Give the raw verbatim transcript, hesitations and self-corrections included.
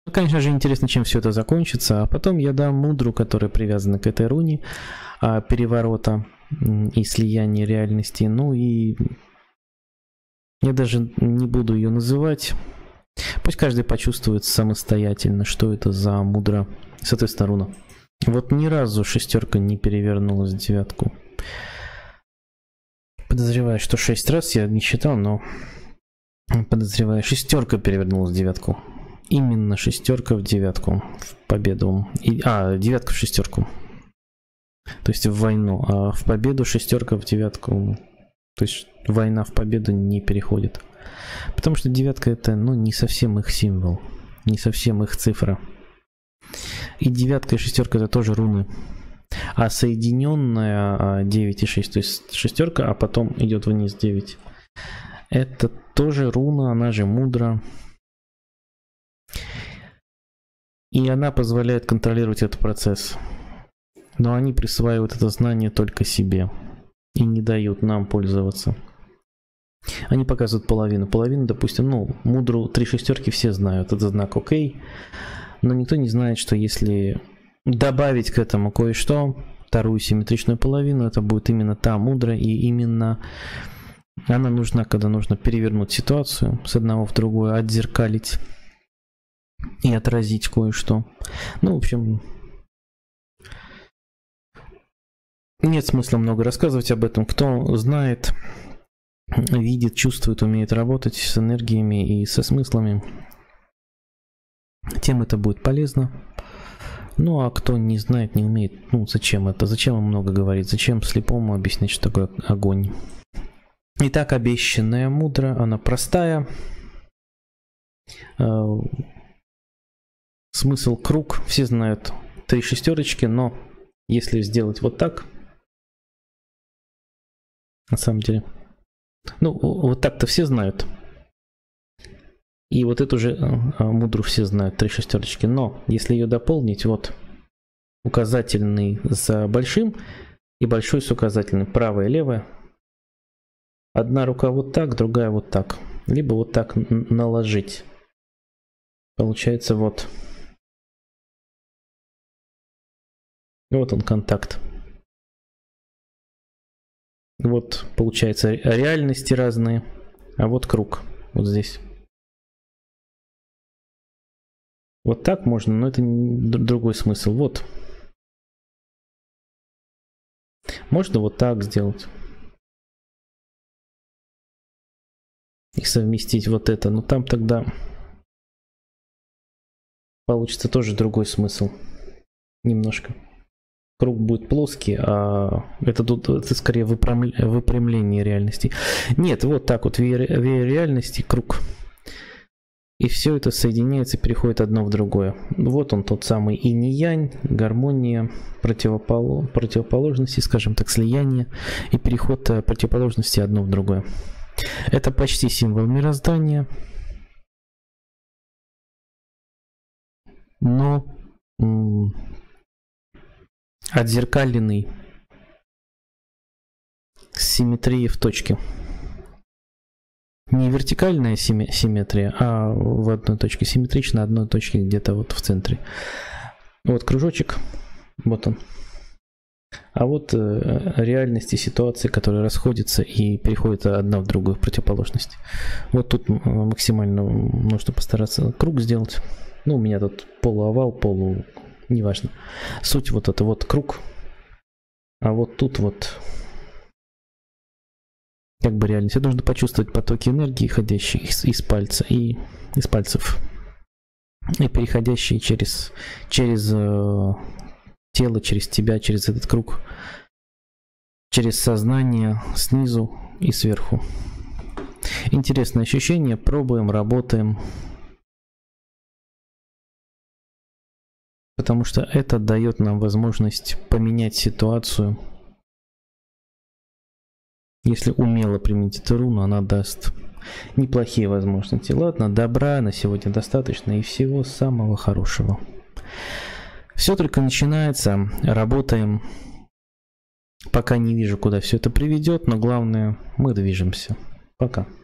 Конечно же, интересно, чем все это закончится. А потом я дам мудру, которая привязана к этой руне а, переворота и слияния реальности. Ну и я даже не буду ее называть. Пусть каждый почувствует самостоятельно, что это за мудра. Соответственно, руна. Вот ни разу шестерка не перевернулась в девятку. Подозреваю, что шесть раз, я не считал, но подозреваю, шестерка перевернулась в девятку. Именно шестерка в девятку, в победу. И, а, девятка в шестерку. То есть в войну. А в победу шестерка в девятку. То есть война в победу не переходит. Потому что девятка это, ну, не совсем их символ. Не совсем их цифра. И девятка и шестерка это тоже руны. А соединенная девять и шесть, то есть шестерка, а потом идет вниз девять. Это тоже руна, она же мудра. И она позволяет контролировать этот процесс. Но они присваивают это знание только себе. И не дают нам пользоваться. Они показывают половину. Половину, допустим, ну, мудру три шестерки все знают. Это знак окей. Но никто не знает, что если добавить к этому кое-что, вторую симметричную половину, это будет именно та мудра. И именно она нужна, когда нужно перевернуть ситуацию с одного в другое, отзеркалить. И отразить кое-что. Ну, в общем, нет смысла много рассказывать об этом. Кто знает, видит, чувствует, умеет работать с энергиями и со смыслами, тем это будет полезно. Ну, а кто не знает, не умеет, ну, зачем это? Зачем им много говорить? Зачем слепому объяснять, что такое огонь? Итак, обещанная мудра, она простая. Смысл круг, все знают три шестерочки, но если сделать вот так, на самом деле, ну вот так-то все знают, и вот эту же а, мудру все знают, три шестерочки, но если ее дополнить, вот указательный с большим и большой с указательным, правая и левая, одна рука вот так, другая вот так, либо вот так наложить, получается вот. Вот он контакт. Вот получается реальности разные. А вот круг. Вот здесь. Вот так можно, но это другой смысл. Вот. Можно вот так сделать. И совместить вот это. Но там тогда получится тоже другой смысл. Немножко. Круг будет плоский, а это тут это скорее выпрямление реальности. Нет, вот так вот, веер реальности, круг. И все это соединяется, переходит одно в другое. Вот он тот самый инь-янь, гармония, противопол противоположности, скажем так, слияние и переход противоположности одно в другое. Это почти символ мироздания. Но отзеркаленный с симметрией в точке. Не вертикальная симметрия, а в одной точке. Симметрично одной точке где-то вот в центре. Вот кружочек, вот он. А вот э, реальности, ситуации, которые расходятся и переходят одна в другую, в противоположность. Вот тут максимально нужно постараться круг сделать. Ну, у меня тут полуовал, полу... неважно. Суть вот это вот круг. А вот тут вот как бы реальность. Это нужно почувствовать потоки энергии, ходящие из, из пальца и из пальцев. И переходящие через, через э, тело, через тебя, через этот круг. Через сознание снизу и сверху. Интересное ощущение. Пробуем, работаем. Потому что это дает нам возможность поменять ситуацию. Если умело применить эту руну, она даст неплохие возможности. Ладно, добра на сегодня достаточно и всего самого хорошего. Все только начинается, работаем. Пока не вижу, куда все это приведет, но главное, мы движемся. Пока.